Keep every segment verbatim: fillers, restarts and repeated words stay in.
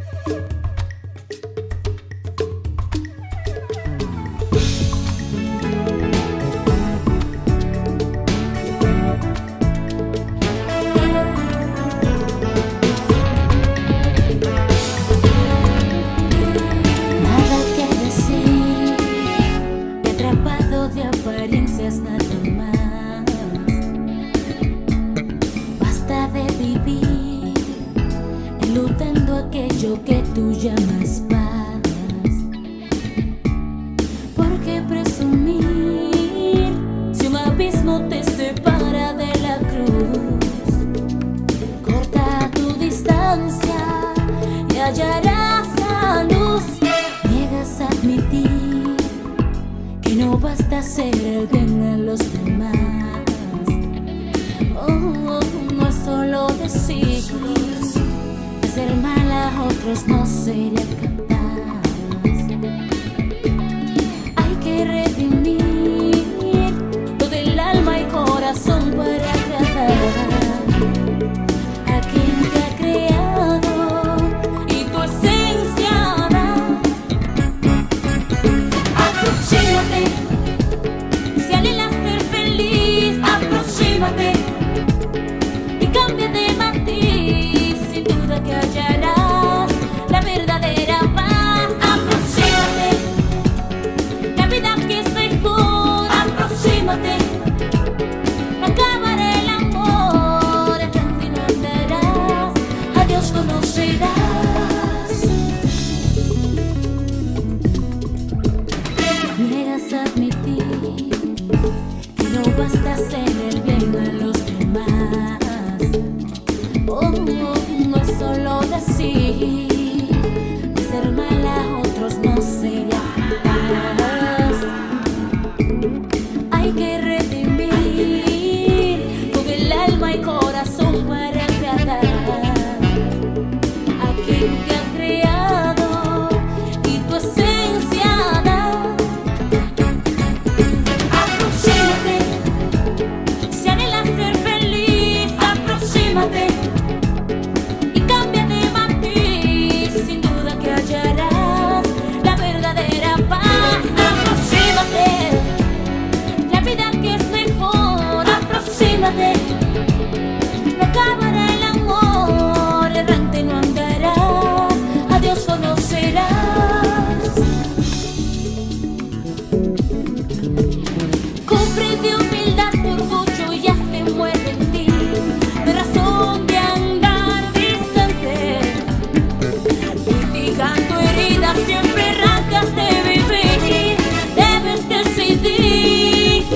Que tú llamas paz. ¿Por qué presumir si un abismo te separa de la cruz? Corta tu distancia y hallarás la luz. Niegas a admitir que no basta hacer el bien a los demás. Oh, oh, no es solo decir ser mala a otros no sería capaz. Hay que redimir todo el alma y corazón para agradar a quien te ha creado y tu esencia da. Aproxímate, si anhelas ser feliz, aproxímate y cambia de matiz. Sin duda que hallarás la verdadera paz. Aproxímate, la vida que es mejor. Aproxímate, no acabará el amor. Errante no andarás, a Dios conocerás. Niegas a admitir que no basta hacer el bien a los demás. Oh, oh, no es solo decir que ser mala a otros no sería capaz. Hay que redimir todo el alma y corazón para agradar a quien te ha creado y tu esencia da. Aproxímate, si anhelas ser feliz, aproxímate y cambia de matiz. Sin duda que hallarás la verdadera paz. Aproxímate, la vida que es mejor. Aproxímate, no acabará el amor. Errante no andarás, a Dios conocerás. Comprende humildad, tu orgullo y hazte muere en ti. De razón de andar distante, mitigando heridas, siempre arrancas de vivir. Debes decidir.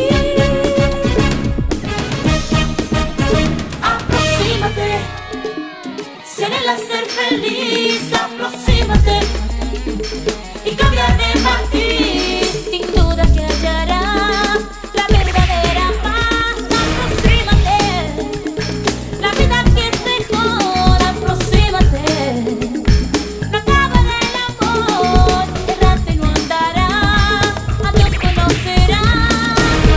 Aproxímate, si anhelas ser feliz, aproxímate y cambia de matiz. Sin duda que hallarás la verdadera paz. Aproxímate, la vida que es mejor. Aproxímate, no acabará el amor. Errante no andarás, a Dios conocerás.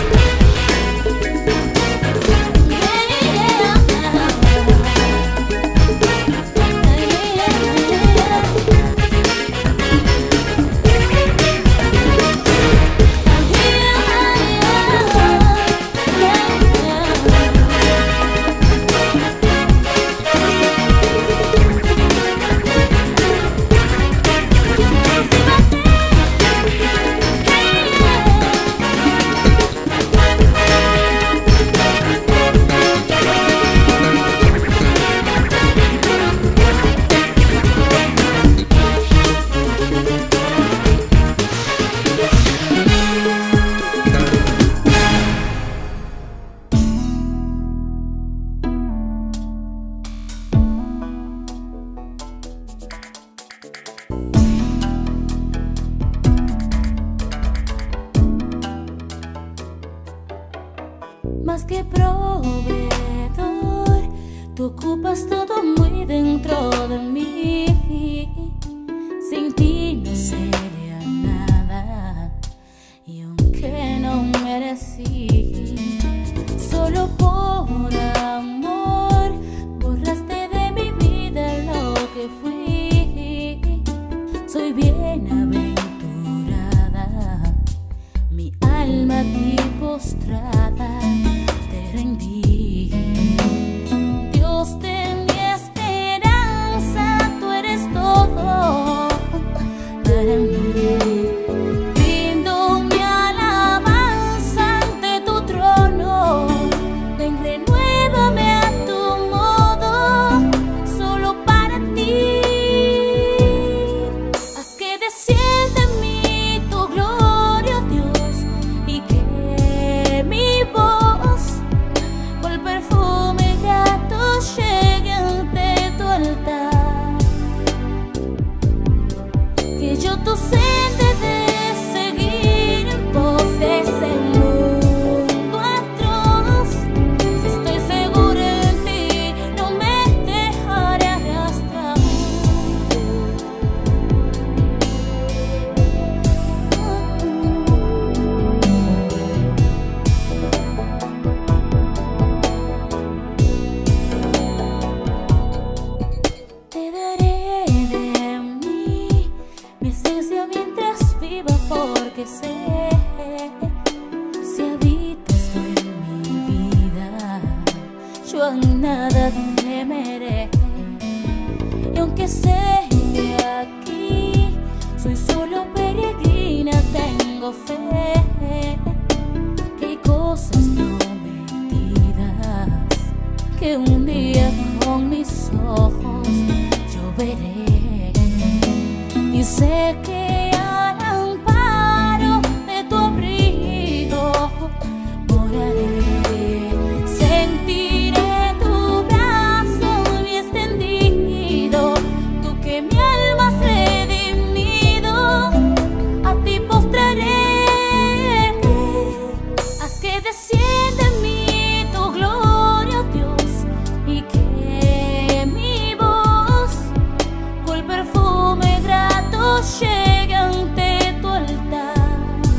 Más que proveedor, tú ocupas todo muy dentro de mí. Sin ti no sería nada, y aunque no merecí, solo por amor borraste de mi vida lo que fui. yo a nada temeré. Y aunque sea aquí, soy solo peregrina, tengo fe que hay cosas prometidas que un día con mis ojos yo veré. Y sé que al amparo de tu abrigo moraré, sentiré tu brazo bien extendido, tú que mi alma has redimido, a ti postraré. Haz que descienda en mí tu gloria, Dios, y que mi voz con perfume grato llegue ante tu altar.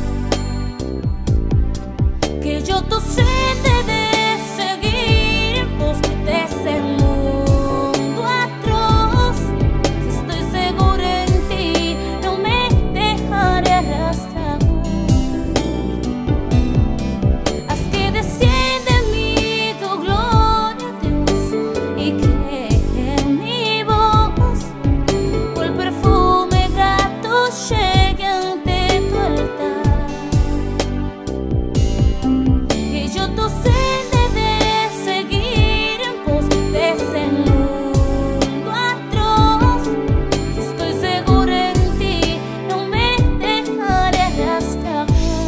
Que yo tu sed de seguir en pos de ese mundo atroz. Si estoy segura en ti, no me dejaré arrastrar. Haz que descienda en mí tu gloria, Dios, y que mi voz con perfume grato llegue ante tu altar. Que yo tu sed de seguir en pos de ese mundo atroz. Si estoy segura en ti, no me dejaré arrastrar.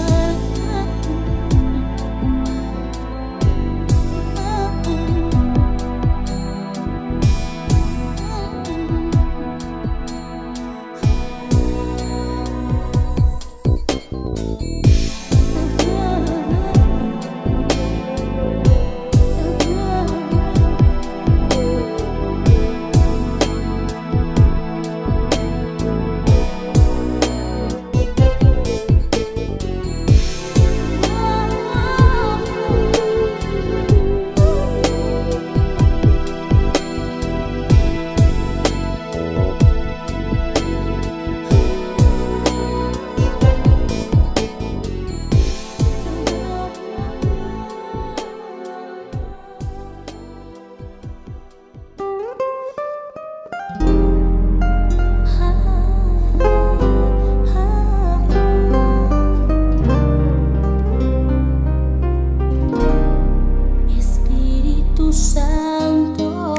Espíritu Santo,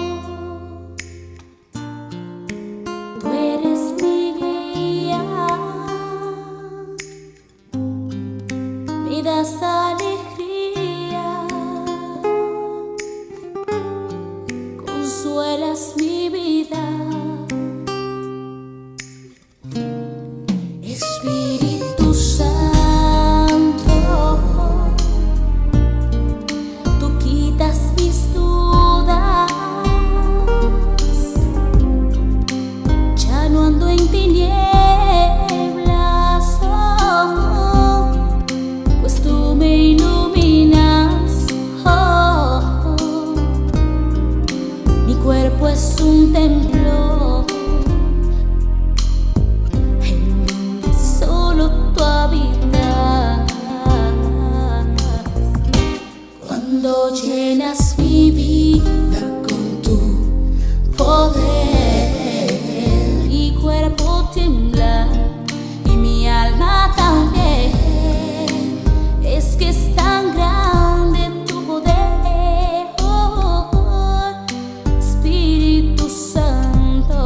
tú eres mi guía, me das alegría, consuelas mi vida. Espíritu Santo, tú quitas mis dudas, ya no ando en tinieblas, oh, pues tú me iluminas, oh, mi cuerpo es un templo en donde solo tú habitas. Cuando llenas mi vida con tu poder, mi cuerpo tiembla y mi alma también. Es que es tan grande tu poder, oh, Espíritu Santo.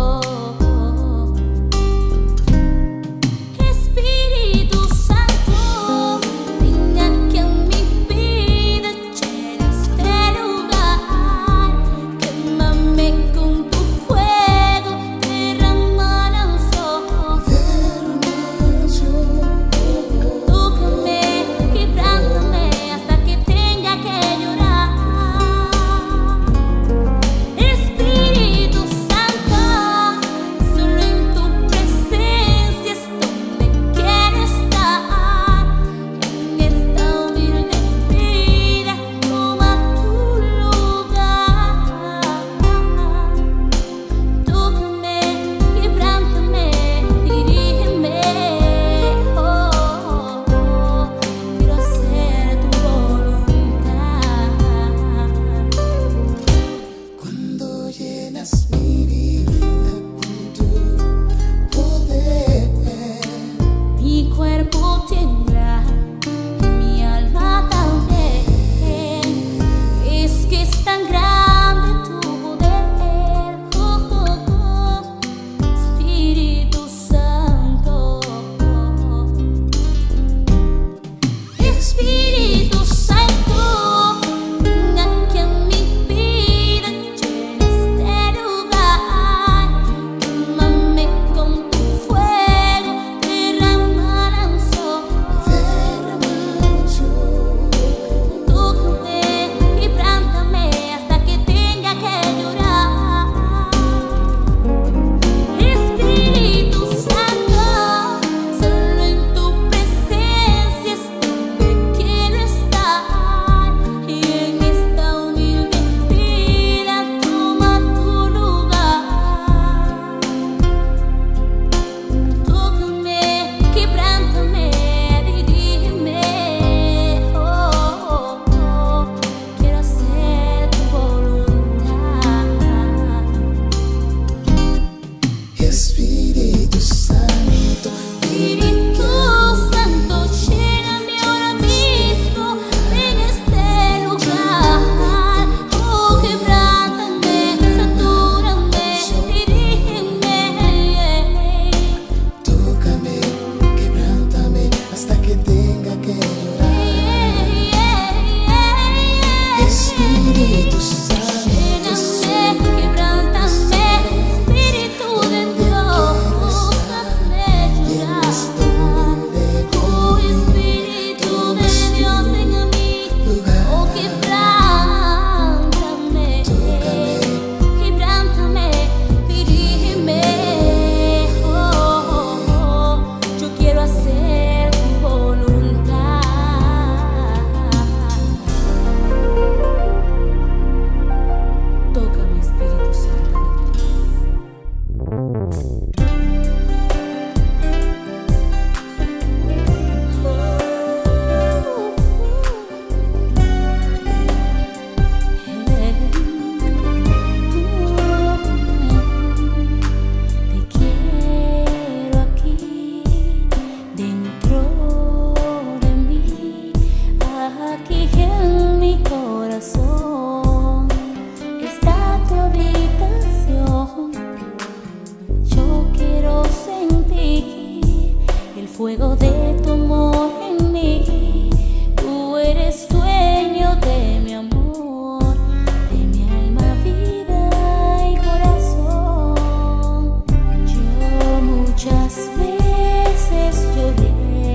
fuego de tu amor en mí. Tú eres dueño de mi amor, de mi alma, vida y corazón. Yo muchas veces lloré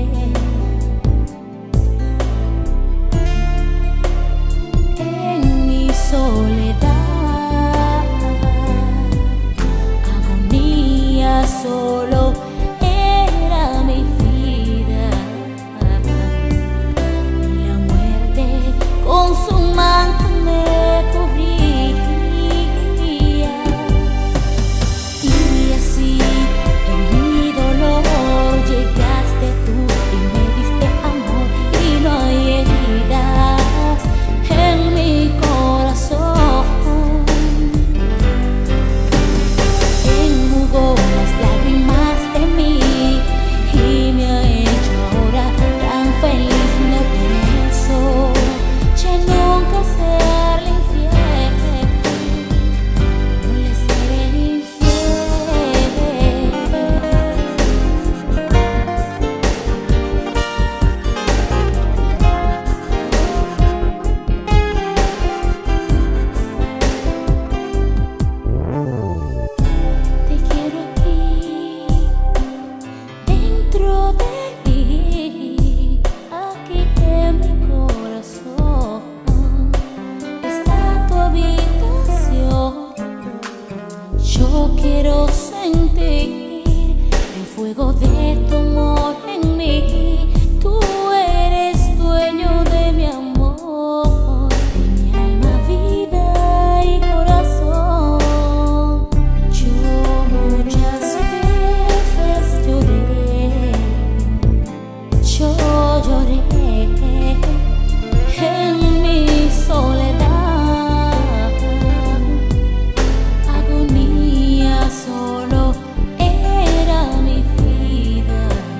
en mi soledad, agonía solo era mi vida, y la muerte con su manto me cubría. Y así en mi dolor llegaste tú y me diste amor, y no hay heridas en mi corazón. Enjugó las lágrimas de mí y me ha hecho ahora tan feliz. No pienso ya nunca serle infiel, no le seré infiel. Te quiero aquí, dentro de mí, aquí en mi corazón está tu habitación. Yo quiero sentir el fuego de tu amor en mí. Tú eres dueño de mi amor, de mi alma, vida y corazón. Yo muchas veces lloré, yo lloré en mi soledad, agonía solo era mi vida,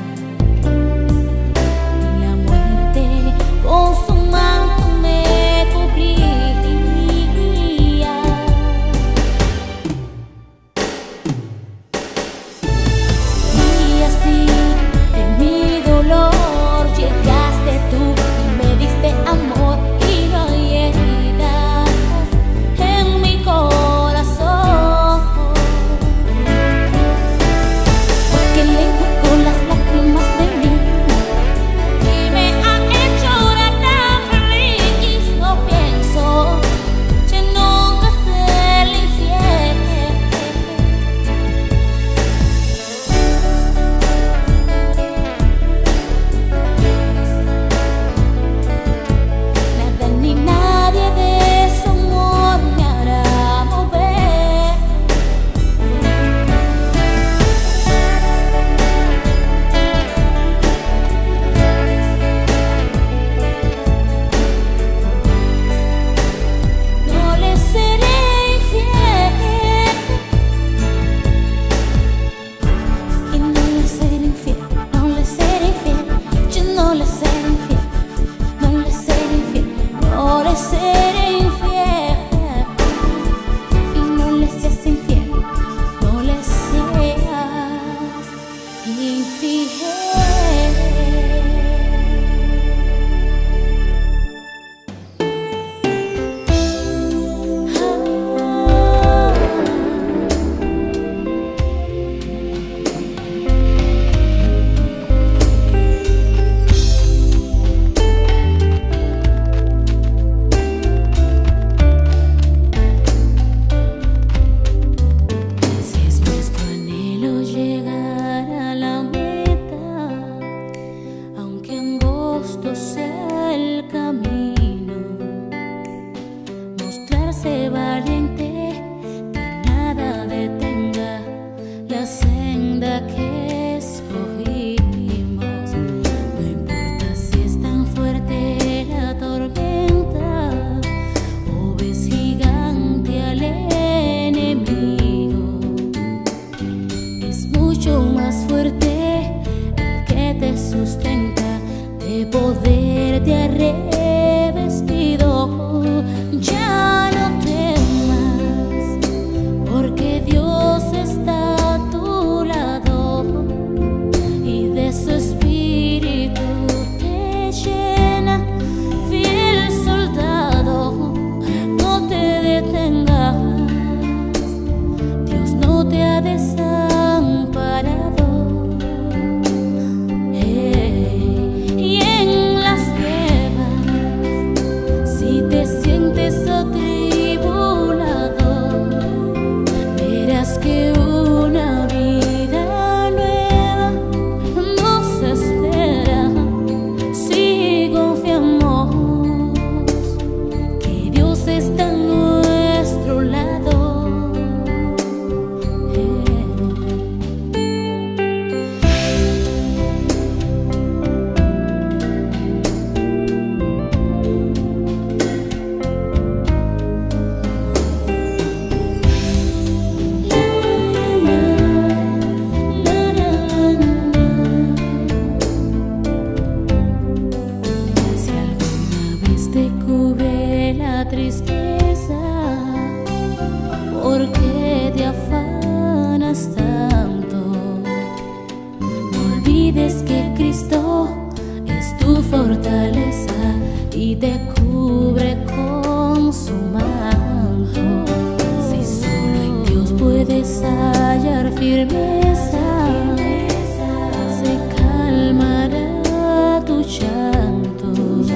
¿por qué te afanas tanto? No olvides que Cristo es tu fortaleza y te cubre con su manto. Si solo en Dios puedes hallar firmeza, se calmará tu llanto.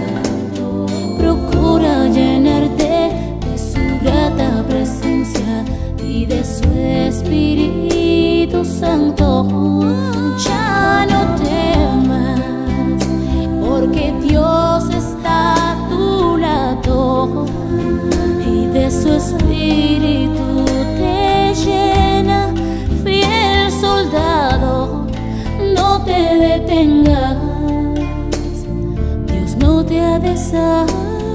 Procura llenarte de su grata presencia y de su Espíritu Santo. Ya no temas, porque Dios está a tu lado y de su Espíritu te llena. Fiel soldado, no te detengas, Dios no te ha desamparado.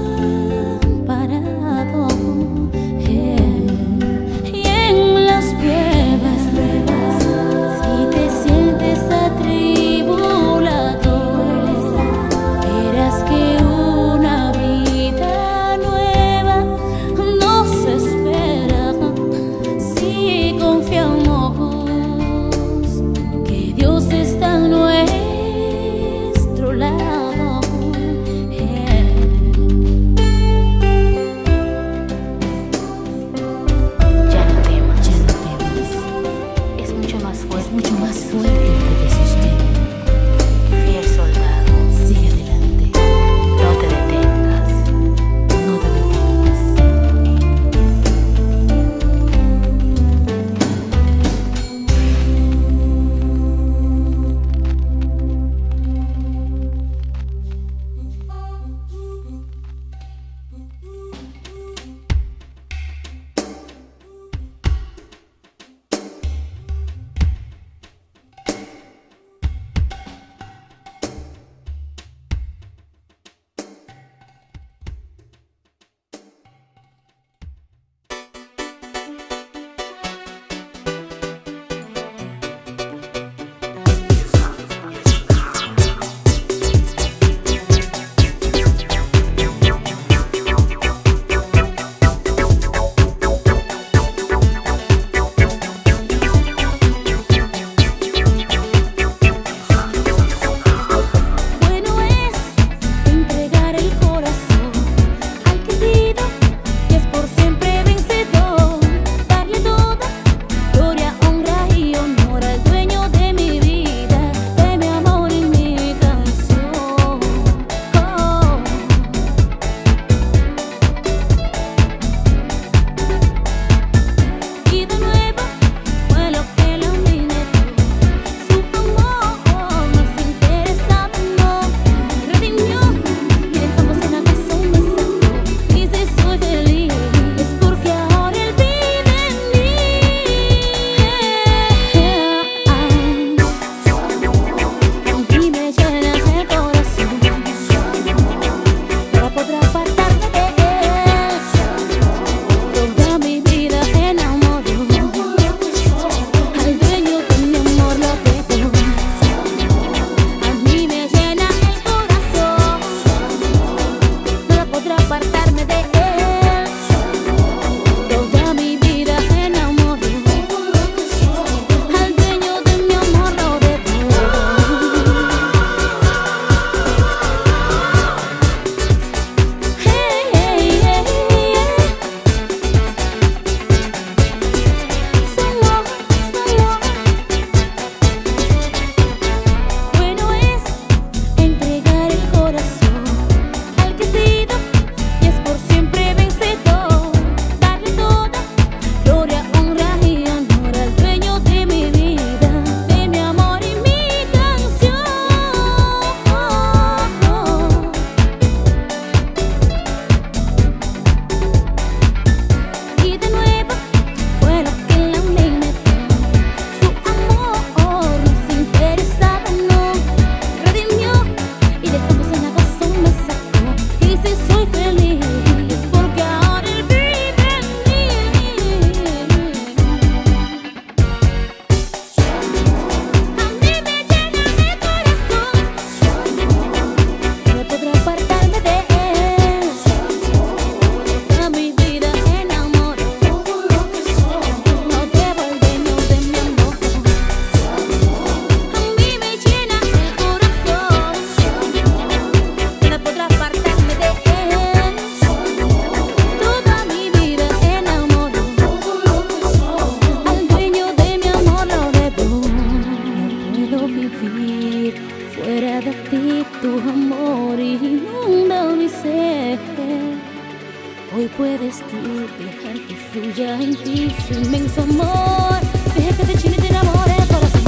Eh, Y en las pruebas, si te sientes atribulado, verás que una vida nueva nos espera. Si confiamos que Dios está a nuestro lado. Eh. vida en ti, su inmenso amor. Deja que te chine y te enamore el corazón.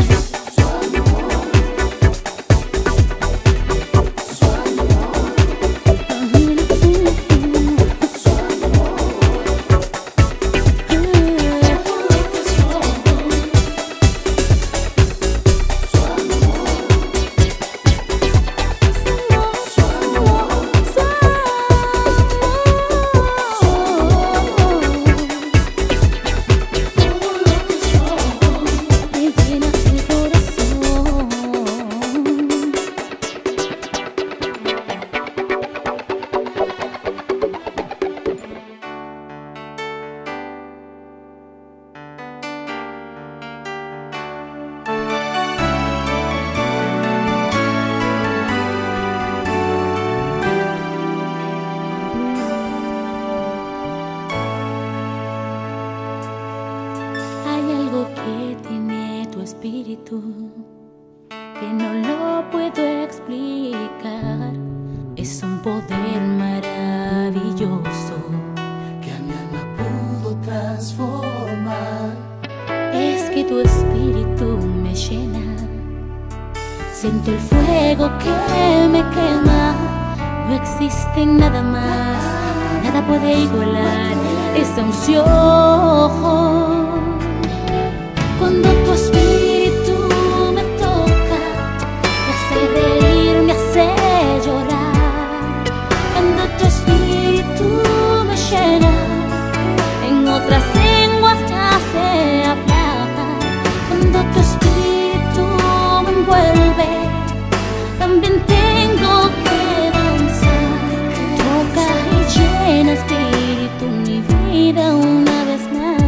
Espíritu que no lo puedo explicar, es un poder maravilloso que a mi alma pudo transformar. Es que tu espíritu me llena, siento el fuego que me quema, no existe nada más, nada puede igualar esa unción. Cuando tu espíritu me toca, me hace reír, me hace llorar. Cuando tu espíritu me llena, en otras lenguas me hace hablar. Cuando tu espíritu me envuelve, también tengo que danzar. Toca y llena, espíritu, mi vida una vez más.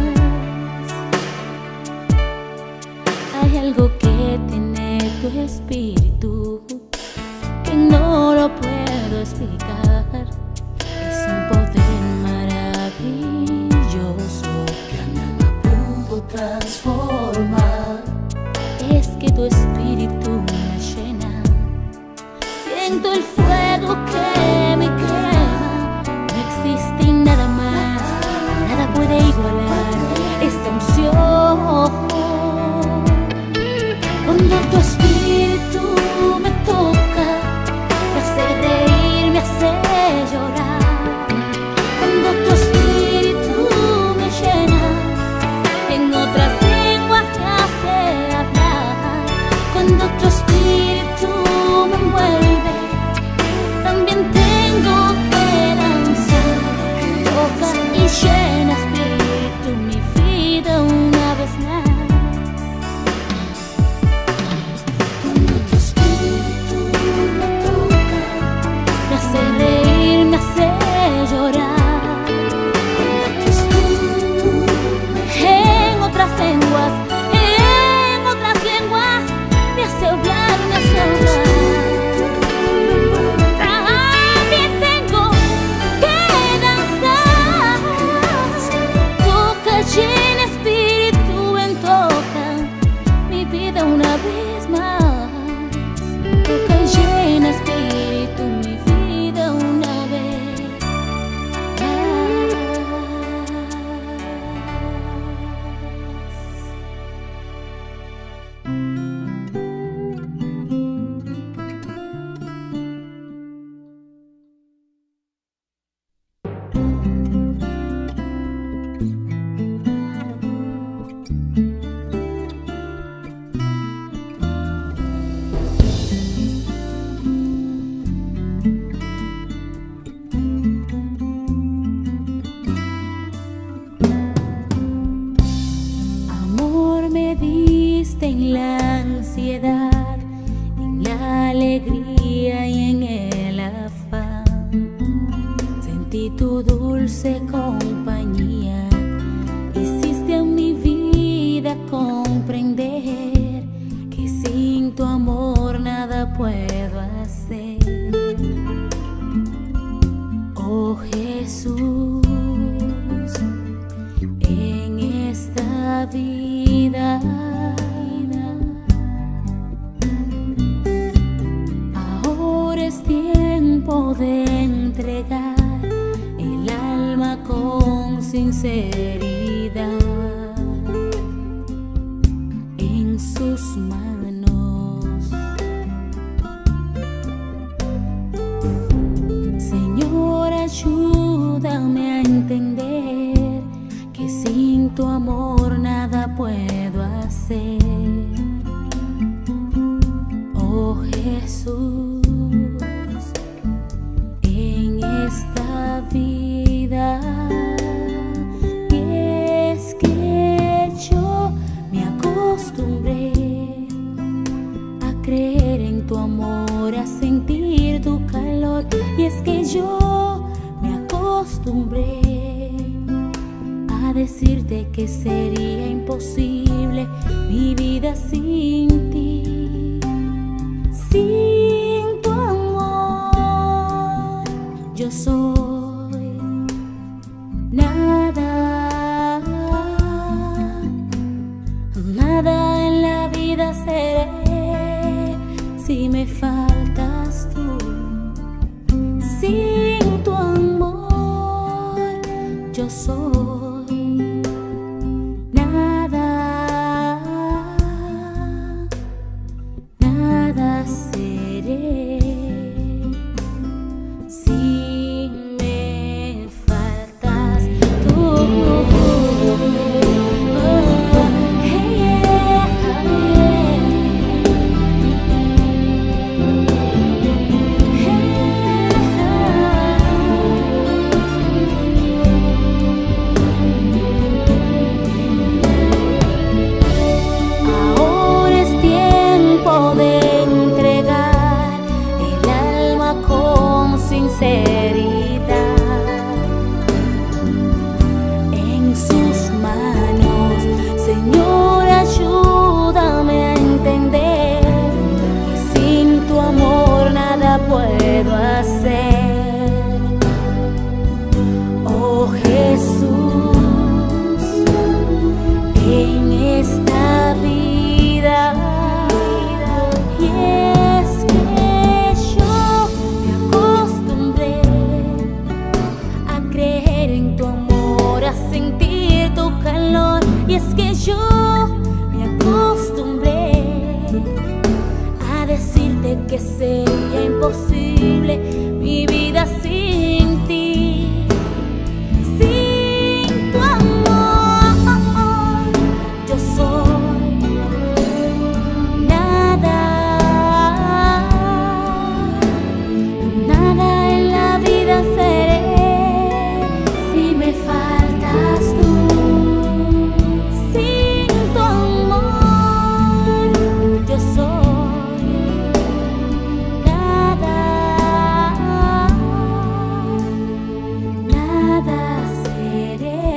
Hay algo que tiene tu espíritu que no lo puedo explicar, es un poder maravilloso que a mi alma pudo transformar. Es que tu espíritu me llena, siento el fuego que me quema, no existe nada más, nada puede igualar esa unción. Cuando tu espíritu me toca, me hace reír, me hace llorar. Cuando tu espíritu me llena, en otras lenguas me hace hablar. Cuando tu espíritu me envuelve, también tengo que danzar. Toca y llena, espíritu, mi vida una vez más. Una vez más, toca y llena, espíritu, mi vida una vez en la ansiedad, en la alegría y en el afán. Sentí tu dulce compañía, hiciste a mi vida comprender que sin tu amor nada puedo hacer. Oh Jesús, en esta vida de entregar el alma con sinceridad. tu amor nada puedo hacer. Oh Jesús, en esta vida. Y es que yo me acostumbré a creer en tu amor, a sentir tu calor. Y es que yo me acostumbré a decirte que sería imposible mi vida sin ti, sin tu amor. Yo soy nada, nada en la vida seré si me faltas tú. Sin tu amor yo soy nada, nada seré si me faltas tú. En sus manos, Señor, ayúdame a entender que sin tu amor nada puedo hacer. Oh Jesús, en esta vida. Y es que yo me acostumbré a creer en tu amor, a sentir tu calor. Y es que yo me acostumbré a decirte que sería imposible mi vida sin ti, sin tu amor. Yo soy nada, nada en la vida seré si me faltas tú. Sin tu amor yo soy nada, nada seré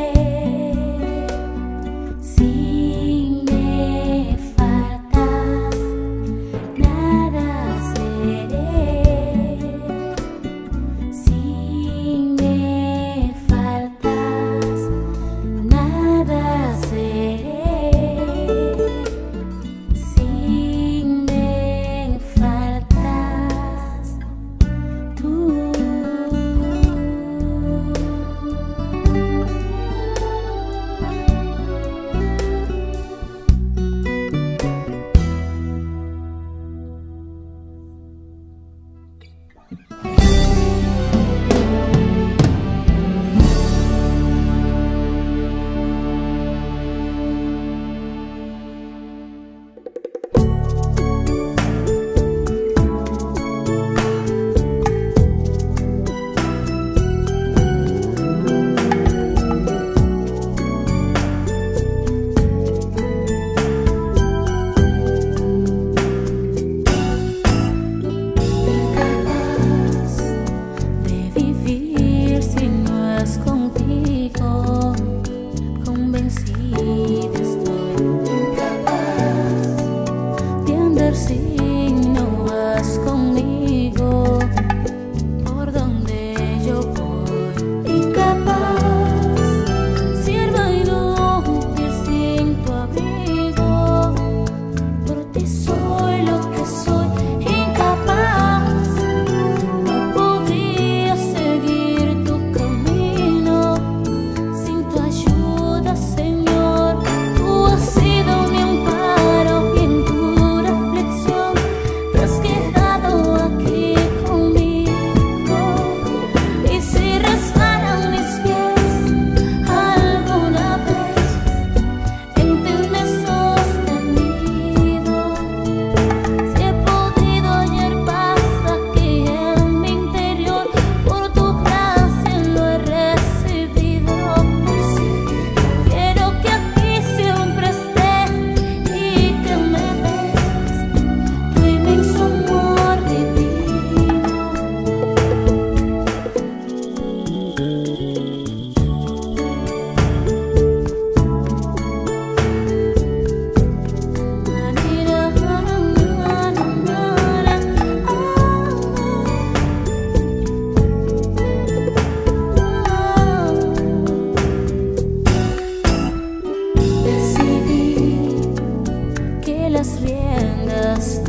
si me faltas. Nada seré si me faltas. Nada seré si me faltas tú. Incapaz de vivir si no es contigo, convencida estoy. Incapaz de andar si no vas conmigo por donde yo voy. Incapaz, sierva inútil sin tu abrigo, por ti soy lo que soy. Incapaz, no podría seguir tu camino sin tu ayuda, Señor.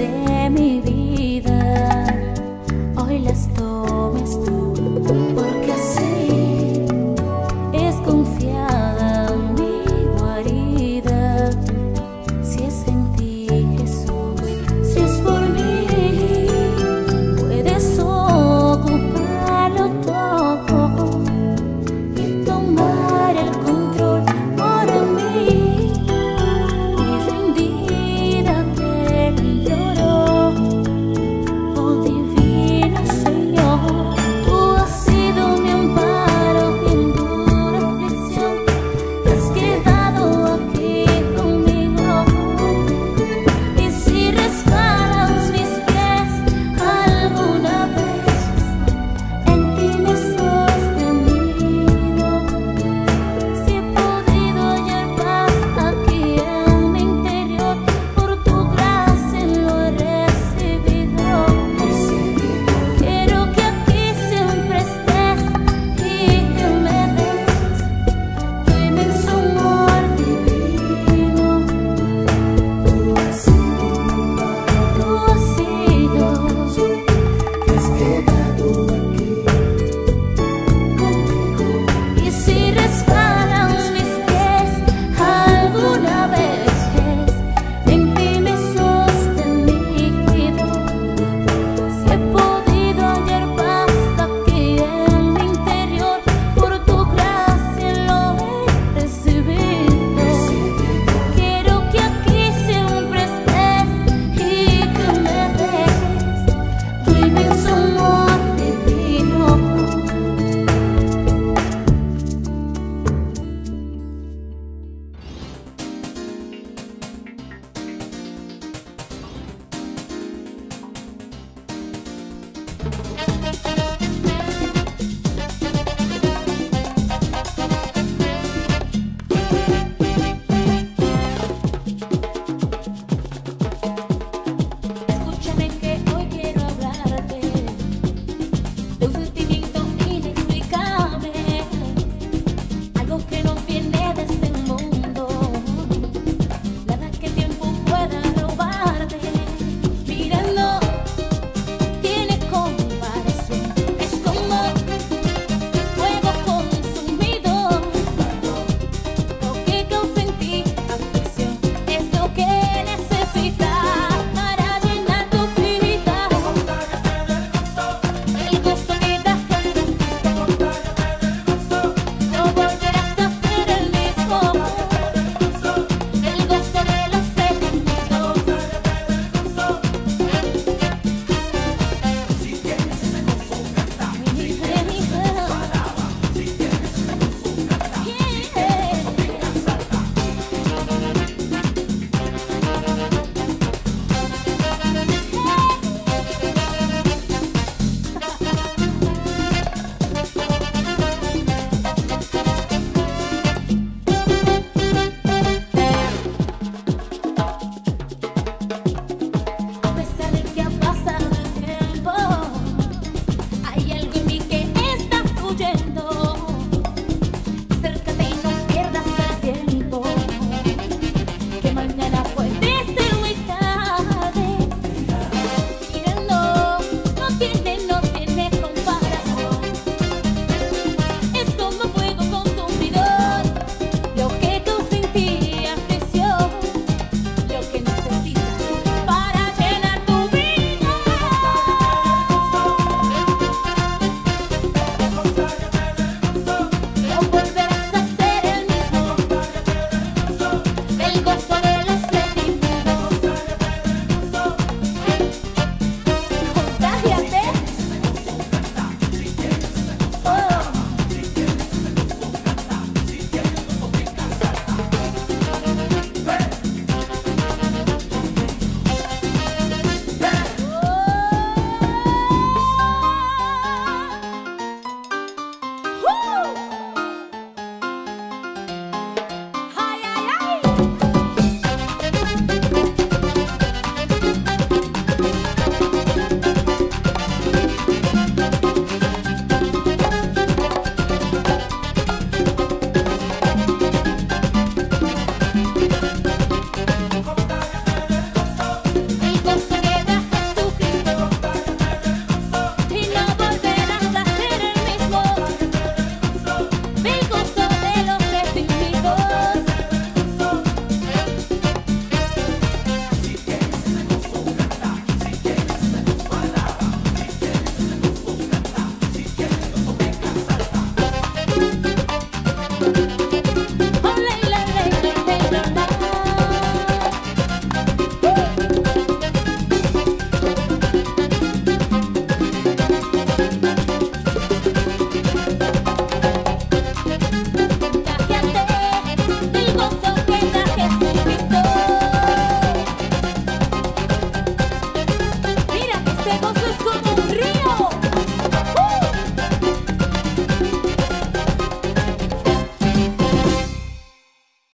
ser.